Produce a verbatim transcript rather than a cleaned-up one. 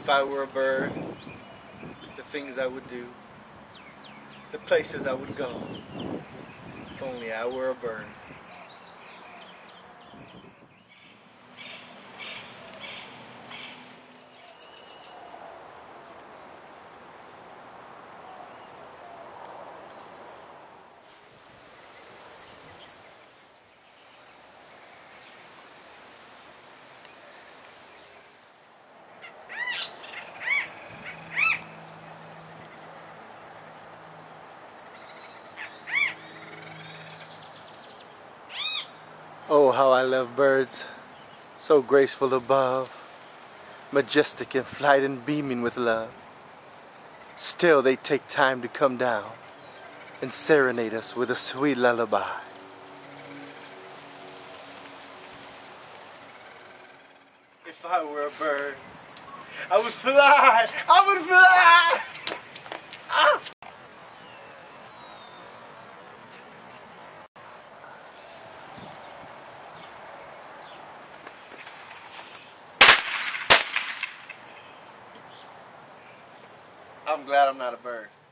If I were a bird, the things I would do, the places I would go, if only I were a bird. Oh, how I love birds, so graceful above, majestic in flight and beaming with love. Still they take time to come down and serenade us with a sweet lullaby. If I were a bird, I would fly, I would fly! Ah! I'm glad I'm not a bird.